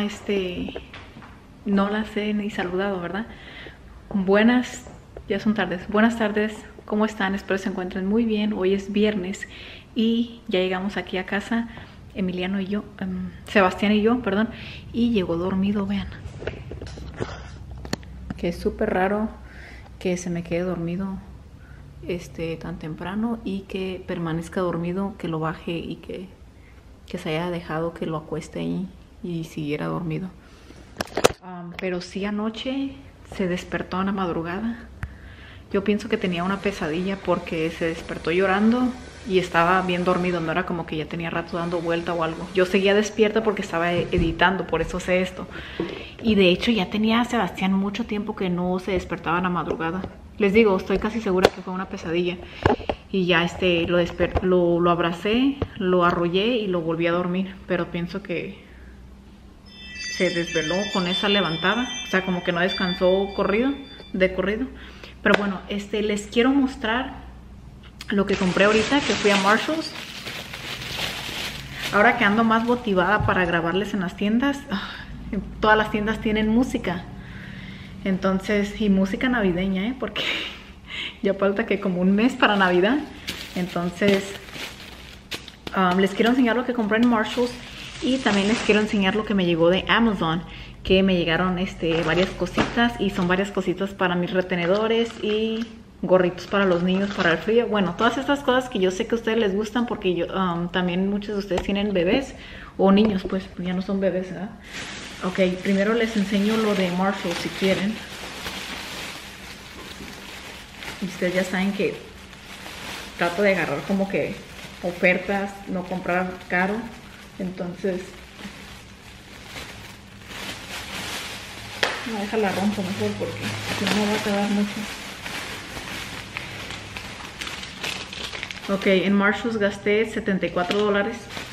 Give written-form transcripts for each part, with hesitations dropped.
no las he ni saludado, ¿verdad? Buenas, ya son tardes. Buenas tardes, ¿cómo están? Espero se encuentren muy bien. Hoy es viernes y ya llegamos aquí a casa, Emiliano y yo, Sebastián y yo, perdón, y llegó dormido, vean. Que es súper raro que se me quede dormido tan temprano y que permanezca dormido, que lo baje y que se haya dejado que lo acueste ahí y siguiera dormido. Pero sí, anoche se despertó en la madrugada. Yo pienso que tenía una pesadilla porque se despertó llorando y estaba bien dormido, no era como que ya tenía rato dando vuelta o algo. Yo seguía despierta porque estaba editando, por eso sé esto. Y de hecho ya tenía Sebastián mucho tiempo que no se despertaba en la madrugada. Les digo, estoy casi segura que fue una pesadilla. Y ya lo abracé, lo arrollé y lo volví a dormir. Pero pienso que se desveló con esa levantada. O sea, como que no descansó de corrido. Pero bueno, les quiero mostrar lo que compré ahorita, que fui a Marshalls. Ahora que ando más motivada para grabarles en las tiendas, todas las tiendas tienen música. Entonces, y música navideña, porque ya falta que como un mes para Navidad. Entonces, les quiero enseñar lo que compré en Marshalls y también les quiero enseñar lo que me llegó de Amazon, que me llegaron varias cositas y son varias cositas para mis retenedores y gorritos para los niños para el frío. Bueno, todas estas cosas que yo sé que a ustedes les gustan porque yo también muchos de ustedes tienen bebés o niños, pues ya no son bebés, ¿verdad? Ok, primero les enseño lo de Marshalls si quieren. Y ustedes ya saben que trato de agarrar como que ofertas, no comprar caro. Entonces, no, déjala rompo mejor porque si no va a tardar mucho. Ok, en Marshalls gasté $74.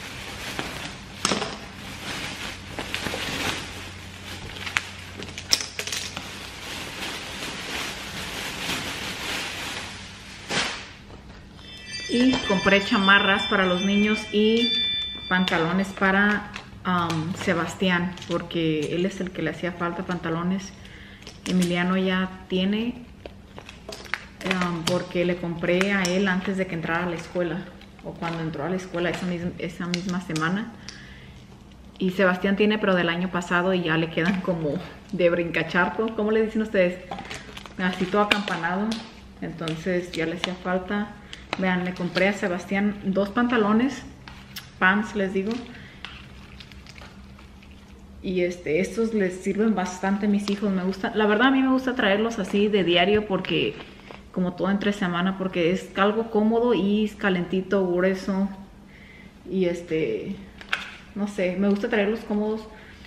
Y compré chamarras para los niños y pantalones para Sebastián, porque él es el que le hacía falta pantalones. Emiliano ya tiene, porque le compré a él antes de que entrara a la escuela, o cuando entró a la escuela esa misma semana. Y Sebastián tiene, pero del año pasado, y ya le quedan como de brincacharco. ¿Cómo le dicen ustedes? Así todo acampanado. Entonces ya le hacía falta. Vean, le compré a Sebastián 2 pantalones, pants les digo. Y estos les sirven bastante a mis hijos, me gusta. La verdad a mí me gusta traerlos así de diario porque, como todo entre semana, porque es algo cómodo y es calentito, grueso. Y no sé, me gusta traerlos cómodos.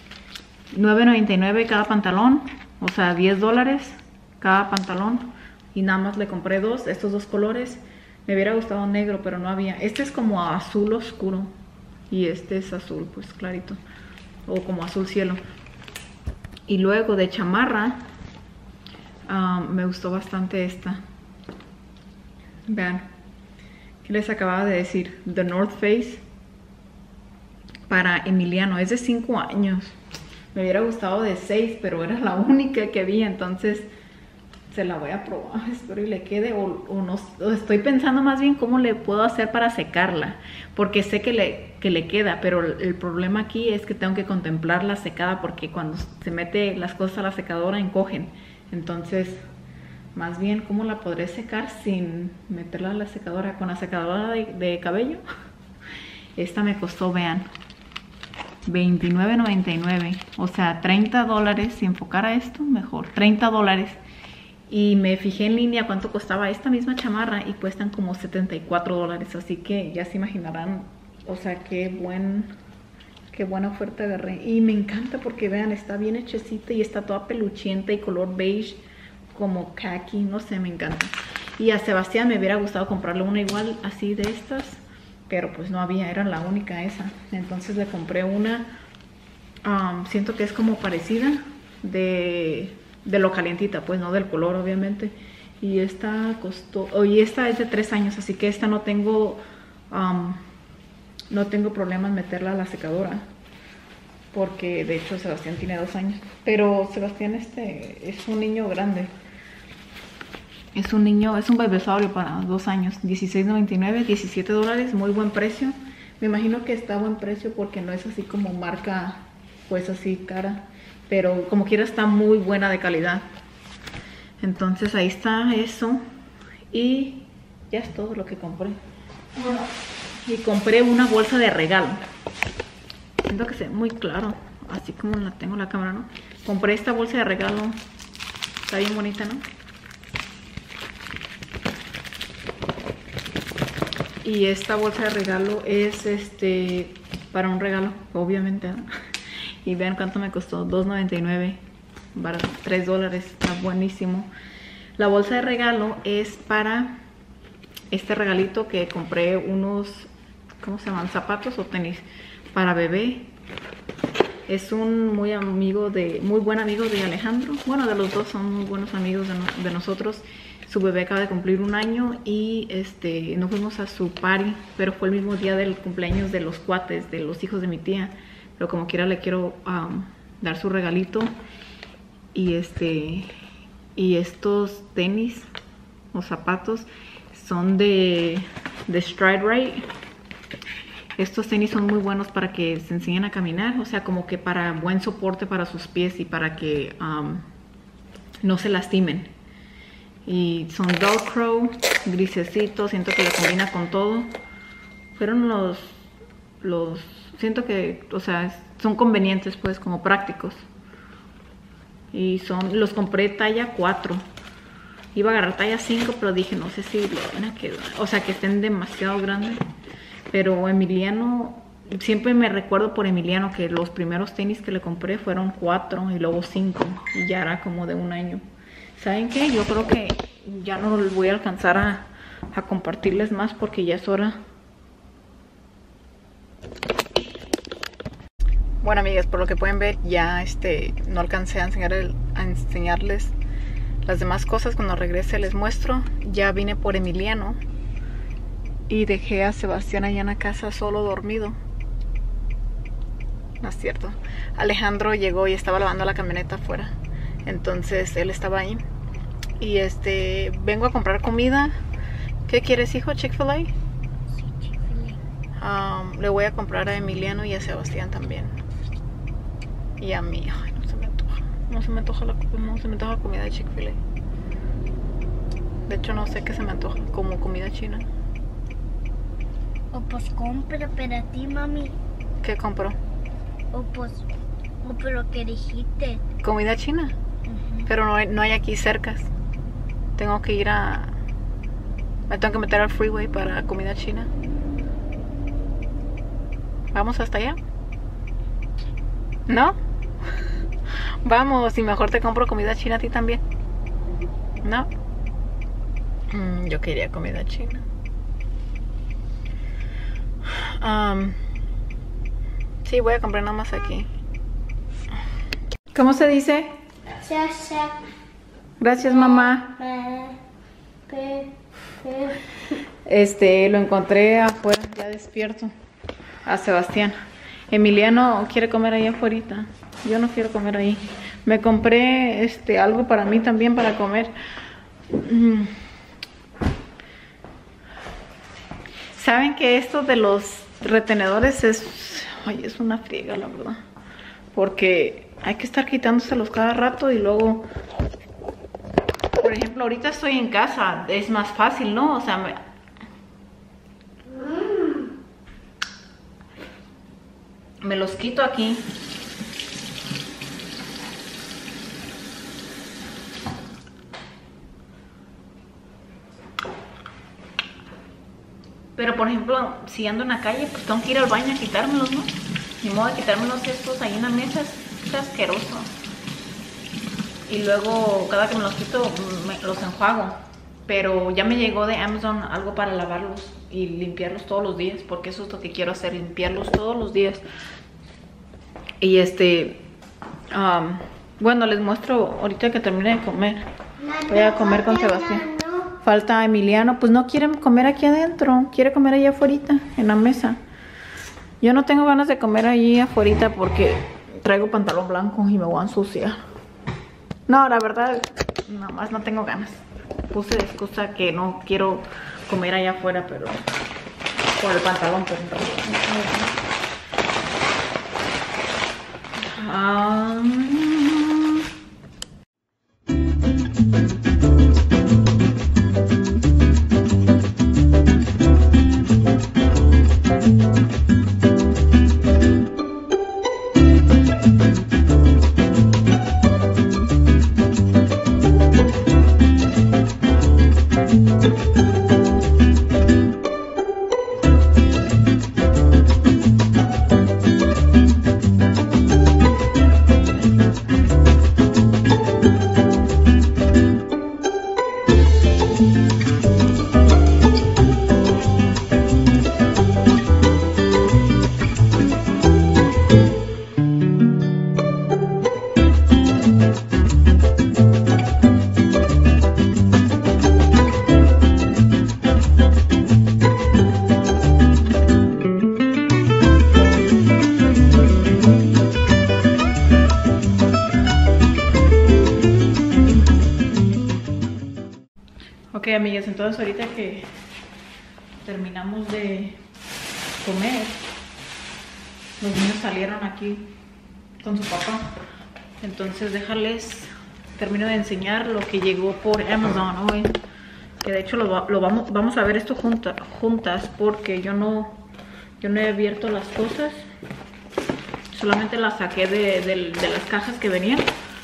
$9.99 cada pantalón, o sea, $10 cada pantalón. Y nada más le compré estos dos colores. Me hubiera gustado negro, pero no había. Este es como azul oscuro y este es azul, pues clarito, o como azul cielo. Y luego de chamarra, me gustó bastante esta. Vean, ¿qué les acababa de decir? The North Face para Emiliano, es de 5 años. Me hubiera gustado de 6, pero era la única que había, entonces se la voy a probar, espero y le quede, o no, estoy pensando más bien cómo le puedo hacer para secarla, porque sé que le queda, pero el problema aquí es que tengo que contemplar la secada, porque cuando se mete las cosas a la secadora encogen. Entonces, más bien, ¿cómo la podré secar sin meterla a la secadora? Con la secadora de cabello. Esta me costó, vean, $29.99, o sea, $30, si enfocara esto mejor, $30. Y me fijé en línea cuánto costaba esta misma chamarra y cuestan como $74. Así que ya se imaginarán, o sea, qué buena oferta agarré. Y me encanta porque vean, está bien hechecita y está toda peluchienta y color beige, como khaki, no sé, me encanta. Y a Sebastián me hubiera gustado comprarle una igual así de estas, pero pues no había, era la única esa. Entonces le compré una, siento que es como parecida de lo calientita, pues no del color obviamente. Y esta costó, y esta es de 3 años, así que esta no tengo problema en meterla a la secadora. porque de hecho Sebastián tiene 2 años. Pero Sebastián es un niño grande. Es un bebesaurio para 2 años. $16.99, $17, muy buen precio. Me imagino que está a buen precio porque no es así como marca, pues así cara. Pero como quiera está muy buena de calidad. Entonces ahí está eso. Y ya es todo lo que compré. Bueno, y compré una bolsa de regalo. Siento que se ve muy claro, así como la tengo en la cámara, ¿no? Compré esta bolsa de regalo. Está bien bonita, ¿no? Y esta bolsa de regalo es para un regalo, obviamente, ¿no? Y vean cuánto me costó, $2.99, barato, $3, está buenísimo. La bolsa de regalo es para este regalito que compré unos, ¿cómo se llaman? ¿Zapatos o tenis? Para bebé. Es un muy buen amigo de Alejandro. Bueno, de los dos son muy buenos amigos de nosotros. Su bebé acaba de cumplir 1 año y no fuimos a su party, pero fue el mismo día del cumpleaños de los cuates, de los hijos de mi tía. Pero como quiera le quiero dar su regalito. Y y estos tenis o zapatos son de Stride Rite. Estos tenis son muy buenos para que se enseñen a caminar, o sea, como que para buen soporte para sus pies y para que no se lastimen. Y son velcro, grisecitos, siento que la combina con todo. Fueron siento que, o sea, son convenientes, pues, como prácticos. Y los compré talla 4. Iba a agarrar talla 5, pero dije, no sé si le van a quedar, o sea, que estén demasiado grandes. Pero Emiliano, siempre me recuerdo por Emiliano que los primeros tenis que le compré fueron 4 y luego 5. Y ya era como de 1 año. ¿Saben qué? Yo creo que ya no les voy a alcanzar a compartirles más porque ya es hora. Bueno, amigas, por lo que pueden ver, ya no alcancé a enseñarles las demás cosas. Cuando regrese les muestro. Ya vine por Emiliano y dejé a Sebastián allá en la casa solo dormido. No es cierto. Alejandro llegó y estaba lavando la camioneta afuera. Entonces él estaba ahí. Y vengo a comprar comida. ¿Qué quieres, hijo? ¿Chick-fil-A? Sí, Chick-fil-A. Le voy a comprar a Emiliano y a Sebastián también. Y a mí. Ay, no se me antoja. No se me antoja comida de Chick-fil-A. De hecho, no sé qué se me antoja. Como comida china. O pues compra para ti, mami. ¿Qué compro? O pero que dijiste. ¿Comida china? Pero no hay aquí cercas. Tengo que ir me tengo que meter al freeway para comida china. ¿Vamos hasta allá? ¿No? Vamos, y mejor te compro comida china a ti también. ¿No? Yo quería comida china. Sí, voy a comprar nada más aquí. ¿Cómo se dice? Gracias, mamá. Lo encontré afuera, ya despierto. A Sebastián. Emiliano quiere comer ahí afuera. Yo no quiero comer ahí. Me compré algo para mí también para comer. Saben que esto de los retenedores es una friega, la verdad. Porque hay que estar quitándoselos cada rato y luego, por ejemplo, ahorita estoy en casa, es más fácil, ¿no? O sea, me los quito aquí. Pero por ejemplo, si ando en la calle, pues tengo que ir al baño a quitármelos, ¿no? Ni modo de quitármelos estos ahí en la mesa, es asqueroso. Y luego, cada que me los quito, los enjuago. Pero ya me llegó de Amazon algo para lavarlos y limpiarlos todos los días, porque eso es lo que quiero hacer, limpiarlos todos los días. Y bueno, les muestro ahorita que termine de comer. Voy a comer con Sebastián. Falta Emiliano, pues no quiere comer aquí adentro, quiere comer allá afuera, en la mesa. Yo no tengo ganas de comer allí afuera porque traigo pantalón blanco y me voy a ensuciar. No, la verdad, nada más no tengo ganas. Puse de excusa que no quiero comer allá afuera, pero por el pantalón, pero ok, amigas, entonces ahorita que terminamos de comer, los niños salieron aquí con su papá. Entonces déjales, termino de enseñar lo que llegó por Amazon hoy. Que de hecho vamos a ver esto juntas porque yo no he abierto las cosas. Solamente las saqué de las cajas que venían.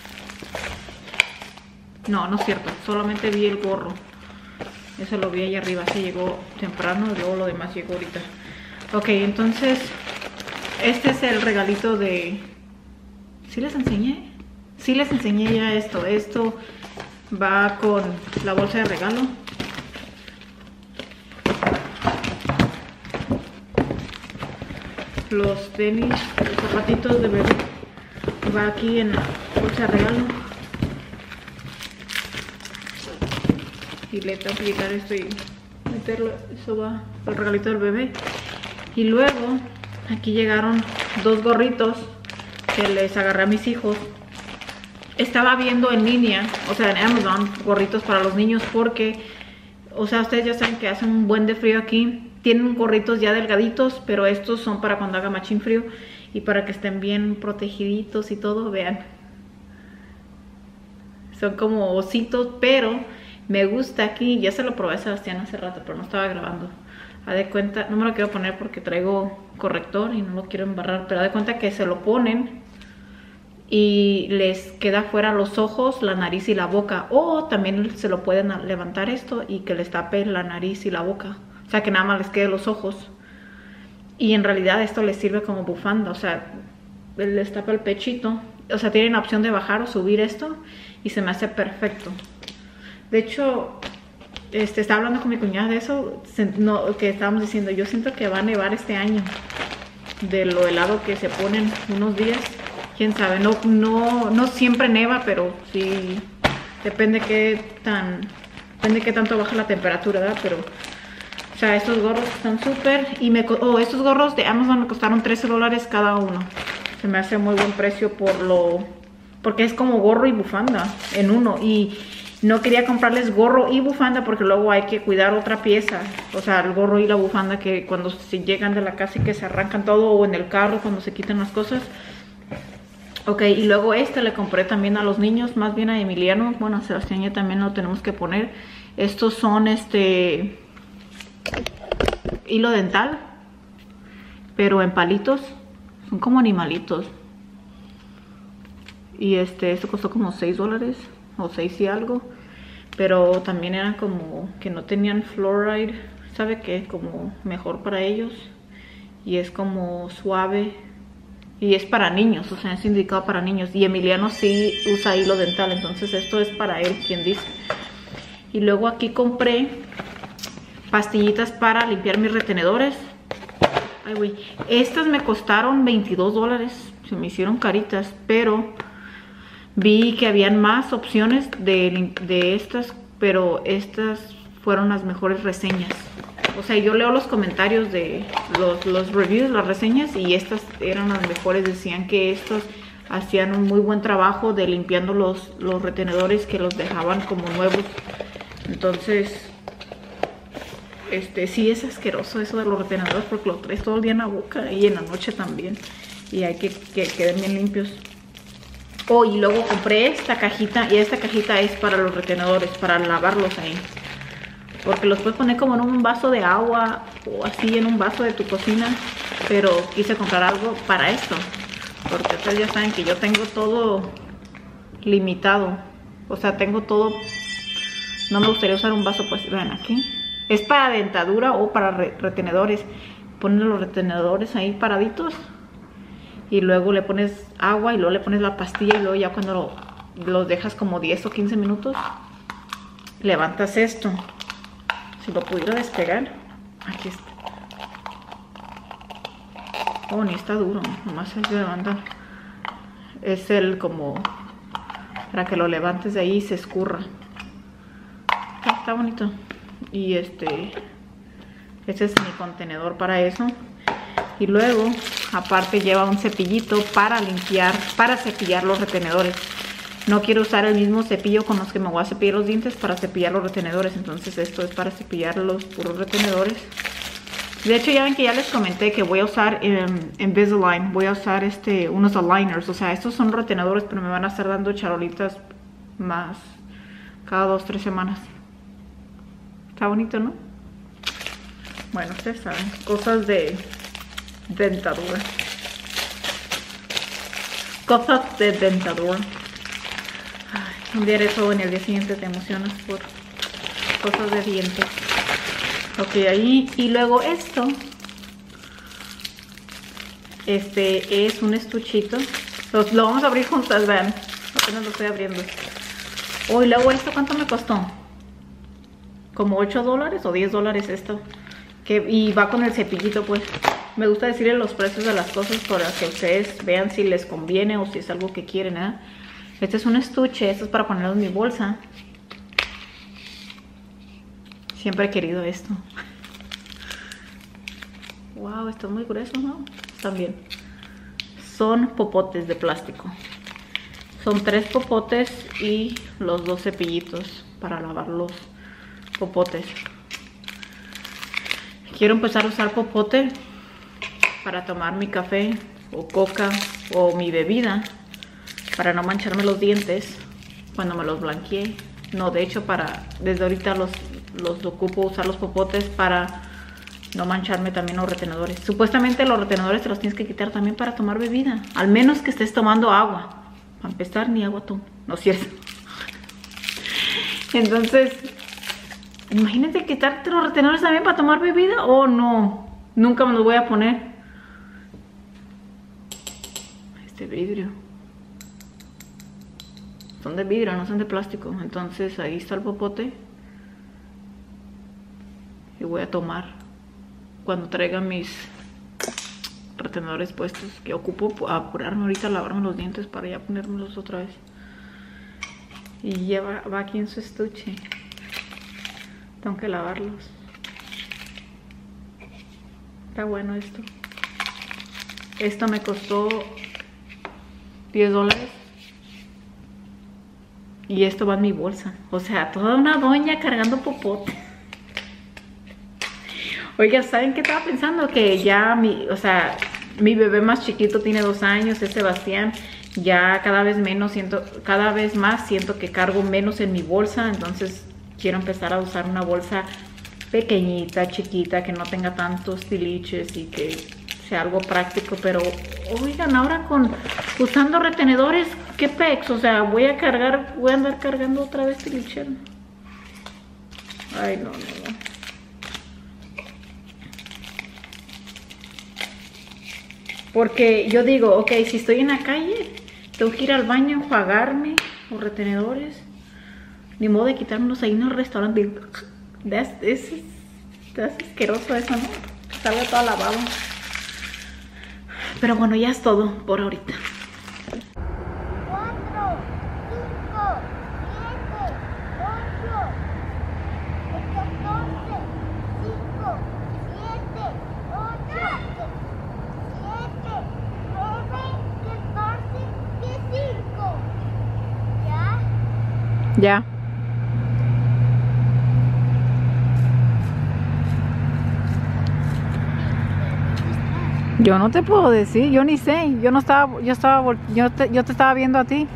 No es cierto, solamente vi el gorro. Eso lo vi allá arriba, se llegó temprano y luego lo demás llegó ahorita. Ok, entonces, este es el regalito de... ¿Sí les enseñé? Sí les enseñé ya esto. Esto va con la bolsa de regalo. Los tenis, los zapatitos de bebé. Va aquí en la bolsa de regalo. Y le tengo que quitar esto y meterlo, eso va al regalito del bebé. Y luego aquí llegaron dos gorritos que les agarré a mis hijos. Estaba viendo en línea, o sea en Amazon, gorritos para los niños porque, o sea, ustedes ya saben que hace un buen de frío aquí. Tienen gorritos ya delgaditos, pero estos son para cuando haga machín frío y para que estén bien protegiditos y todo, vean. Son como ositos, pero me gusta aquí. Ya se lo probé a Sebastián hace rato, pero no estaba grabando. Haz de cuenta, no me lo quiero poner porque traigo corrector y no lo quiero embarrar, pero haz de cuenta que se lo ponen y les queda fuera los ojos, la nariz y la boca. O también se lo pueden levantar esto y que les tape la nariz y la boca. O sea, que nada más les quede los ojos. Y en realidad esto les sirve como bufanda, o sea, les tapa el pechito. O sea, tienen la opción de bajar o subir esto y se me hace perfecto. De hecho, estaba hablando con mi cuñada de eso, que estábamos diciendo, yo siento que va a nevar este año. De lo helado que se ponen unos días, quién sabe, no siempre neva, pero sí, depende qué tanto baja la temperatura, ¿verdad? Pero, o sea, estos gorros están súper, y estos gorros de Amazon me costaron $13 cada uno. Se me hace muy buen precio porque es como gorro y bufanda en uno, y no quería comprarles gorro y bufanda porque luego hay que cuidar otra pieza. O sea, el gorro y la bufanda que cuando se llegan de la casa y que se arrancan todo, o en el carro cuando se quitan las cosas. Ok, y luego le compré también a los niños, más bien a Emiliano. Bueno, a Sebastián ya también lo tenemos que poner. Estos son hilo dental, pero en palitos. Son como animalitos. Y esto costó como $6 o 6 y algo. Pero también eran como que no tenían fluoride, ¿sabe qué? Como mejor para ellos. Y es como suave. Y es para niños, o sea, es indicado para niños. Y Emiliano sí usa hilo dental, entonces esto es para él, quien dice. Y luego aquí compré pastillitas para limpiar mis retenedores. Ay, güey. Estas me costaron $22. Se me hicieron caritas, pero vi que habían más opciones de estas, pero estas fueron las mejores reseñas. O sea, yo leo los comentarios de los reviews, las reseñas, y estas eran las mejores. Decían que estos hacían un muy buen trabajo de limpiando los retenedores, que los dejaban como nuevos. Entonces sí es asqueroso eso de los retenedores, porque lo traes todo el día en la boca y en la noche también, y hay que queden bien limpios. Oh, y luego compré esta cajita, y esta cajita es para los retenedores, para lavarlos ahí, porque los puedes poner como en un vaso de agua o así en un vaso de tu cocina, pero quise comprar algo para esto, porque ustedes ya saben que yo tengo todo limitado, o sea, tengo todo. No me gustaría usar un vaso, pues vean aquí, es para dentadura o para retenedores. Pones los retenedores ahí paraditos y luego le pones agua y luego le pones la pastilla, y luego ya cuando los dejas como 10 o 15 minutos levantas esto. Si lo pudiera despegar, aquí está. Oh, ni está duro, nomás se levanta. Es el como para que lo levantes de ahí y se escurra. Está bonito. Y este es mi contenedor para eso. Y luego aparte lleva un cepillito para limpiar, para cepillar los retenedores. No quiero usar el mismo cepillo con los que me voy a cepillar los dientes para cepillar los retenedores. Entonces esto es para cepillar los puros retenedores. De hecho ya ven que ya les comenté que voy a usar Invisalign. Voy a usar unos aligners. O sea, estos son retenedores, pero me van a estar dando charolitas más cada 2 o 3 semanas. Está bonito, ¿no? Bueno, ustedes saben, cosas de dentadura. Cosas de dentadura. Ay, un día eres joven y al día siguiente te emocionas por cosas de dientes. Ok, ahí. Y luego esto. Es un estuchito. Lo vamos a abrir juntas, vean. Apenas lo estoy abriendo. Oh, y luego esto, ¿cuánto me costó? Como $8 o $10 esto. Y va con el cepillito, pues. Me gusta decirle los precios de las cosas para que ustedes vean si les conviene o si es algo que quieren, ¿eh? Este es un estuche, esto es para ponerlo en mi bolsa. Siempre he querido esto. Wow, están muy gruesos, ¿no? Están bien. Son popotes de plástico. Son 3 popotes y los 2 cepillitos para lavar los popotes. Quiero empezar a usar popote para tomar mi café o coca o mi bebida, para no mancharme los dientes cuando me los blanqueé. No, de hecho, desde ahorita los ocupo usar los popotes para no mancharme también los retenedores. Supuestamente los retenedores te los tienes que quitar también para tomar bebida, al menos que estés tomando agua. Para empezar, ni agua tú, no es cierto. Entonces, imagínate quitarte los retenedores también para tomar bebida. Oh, no, nunca me los voy a poner. Este vidrio. Son de vidrio, no son de plástico. Entonces ahí está el popote. Y voy a tomar cuando traiga mis retenedores puestos, que ocupo a apurarme ahorita a lavarme los dientes para ya ponérmelos otra vez. Y ya va aquí en su estuche. Tengo que lavarlos. Está bueno esto. Esto me costó $10. Y esto va en mi bolsa. O sea, toda una doña cargando popote. Oiga, ¿saben qué estaba pensando? Que ya mi bebé más chiquito tiene 2 años, es Sebastián. Ya cada vez más siento que cargo menos en mi bolsa. Entonces quiero empezar a usar una bolsa pequeñita, chiquita, que no tenga tantos tiliches y que sea algo práctico. Pero oigan, ahora usando retenedores, qué pex, o sea, voy a andar cargando otra vez tilichero. Ay, no. Porque yo digo, ok, si estoy en la calle, tengo que ir al baño a enjuagarme los retenedores. Ni modo de quitármelos ahí en el restaurante. Es asqueroso eso, ¿no? Salga todo lavado. Pero bueno, ya es todo por ahorita. 4, 5, 7, 8, 14, 5, 7, 8, 7, 9, 14, 15. Ya. Yo no te puedo decir, yo ni sé, yo te estaba viendo a ti.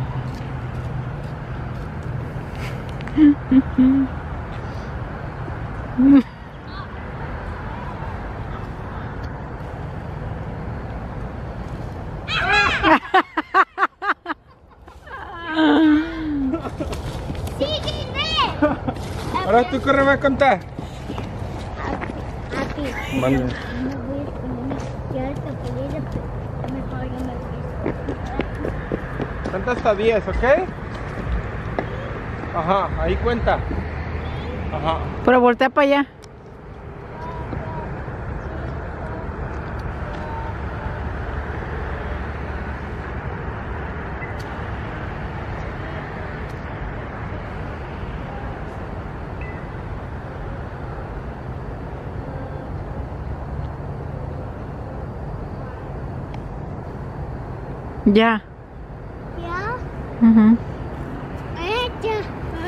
Ahora tú corre, me vas a contar. Aquí. Mande. Me voy a poner cierto, pero mejor yo me voy. Cuenta hasta 10, ¿ok? Ajá, ahí cuenta. Ajá. Pero voltea para allá. Ya. ¿Ya? Ujú. Esta.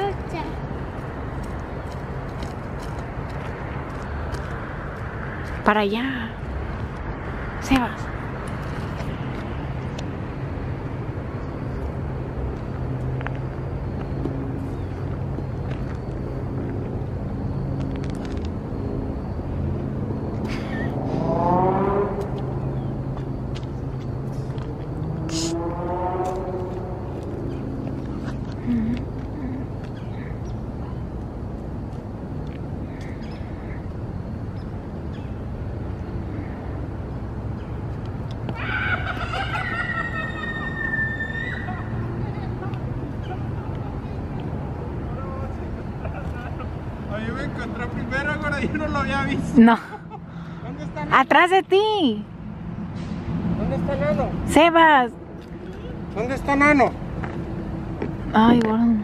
Para allá. Sebas. Ahí me encontré primero, ahora yo no lo había visto. No. ¿Dónde está Nano? Atrás de ti. ¿Dónde está Nano? Sebas. ¿Dónde está Nano? Ay, bueno.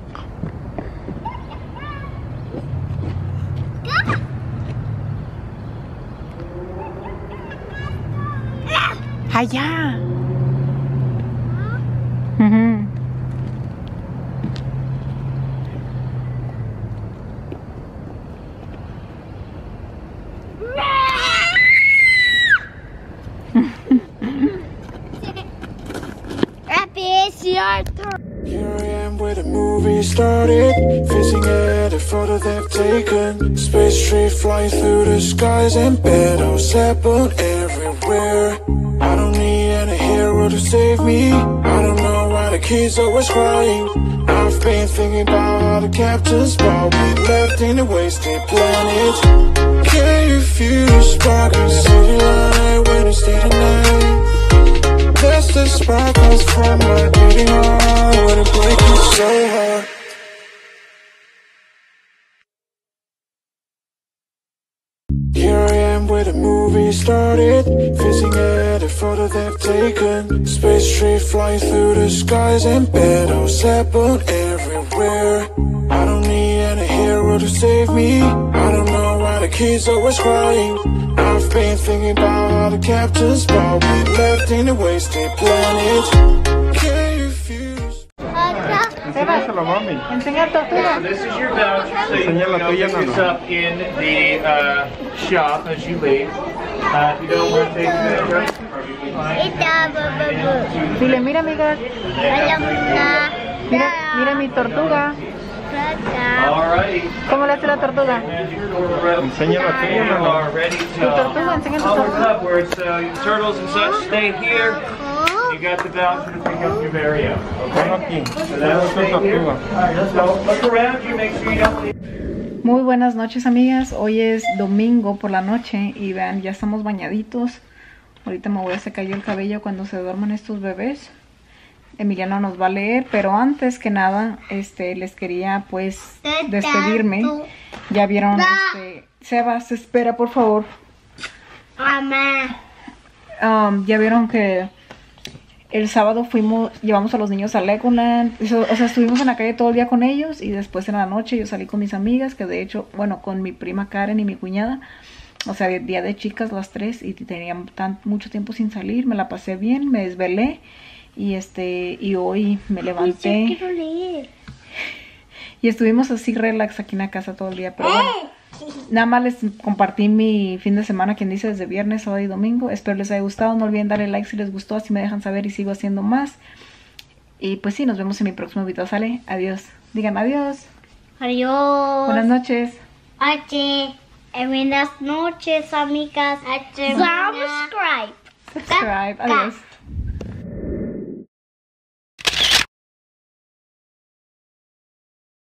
Allá. Ujú. Happy, it's your turn. Here I am where the movie started, facing at a photo they've taken. Space tree flying through the skies and battles happen everywhere. I don't need any hero to save me. I don't know why the kids always crying. I've been thinking about all the captains, but we left in a wasted planet. Can you feel the spark in city light when it's day to night? That's the sparkles from my beating heart when it breaks so hard. Here I am where the movie started, facing at a photo they've taken. Space tree flying through the skies and battles happen everywhere. I don't need any hero to save me. I don't know why the kids always crying. I've been thinking about all the captains, but we left in a wasted planet. Can you feel this? Enséñaselo, mami. Enseña tortuga. This is your voucher, so you Enseña la know tuya, pick this Nano. up in the shop as you leave. If you don't want to take the picture, Ita, babu. Dile, mira, amiga. Alam na. Mira, mira mi tortuga. Tata. alrighty. ¿Cómo le hace la tortuga? Enseña la tuya, You Nano. are ready Tu to tortuga, enseña tu power tortuga. up where it's turtles and such stay here. You got the voucher to pick up your very own. Ponlo aquí. So Esa that'll es tu stay here. tortuga. Alright, let's go. Look around you, make sure you don't leave. Muy buenas noches, amigas. Hoy es domingo por la noche y vean, ya estamos bañaditos. Ahorita me voy a secar yo el cabello cuando se duerman estos bebés. Emiliano nos va a leer, pero antes que nada, les quería pues despedirme. Ya vieron, Sebas, espera por favor. Mamá. Ya vieron que el sábado llevamos a los niños a Legoland. O sea, estuvimos en la calle todo el día con ellos y después en la noche yo salí con mis amigas, que de hecho, bueno, con mi prima Karen y mi cuñada. O sea, día de chicas las tres y tenían mucho tiempo sin salir. Me la pasé bien, me desvelé y hoy me levanté. Yo quiero leer. Y estuvimos así relax aquí en la casa todo el día. Pero bueno, nada más les compartí mi fin de semana, quien dice, desde viernes, sábado y domingo. Espero les haya gustado. No olviden darle like si les gustó, así me dejan saber y sigo haciendo más. Y pues sí, nos vemos en mi próximo video. Sale, adiós. Digan adiós. Adiós. Buenas noches. Buenas noches, amigas. Subscribe. Subscribe. Adiós.